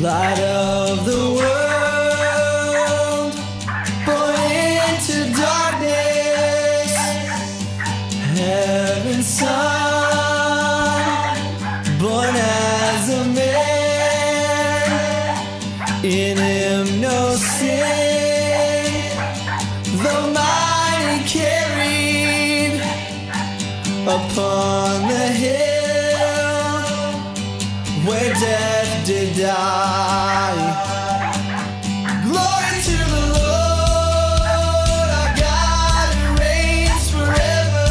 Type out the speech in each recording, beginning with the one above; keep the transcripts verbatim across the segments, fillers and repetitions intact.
light of the world, born into darkness, heaven's son, born as a man, in him no sin, the mighty carried upon the hill where death did die. Glory to the Lord, our God who reigns forever.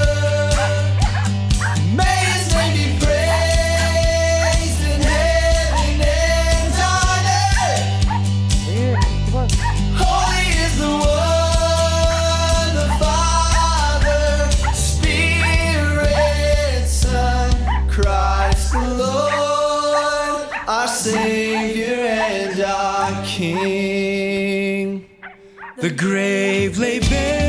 May his name be praised in heaven and on earth. Holy is the one, the Father, Spirit, Son, Christ the Lord, our Savior and our King. The grave lay bare.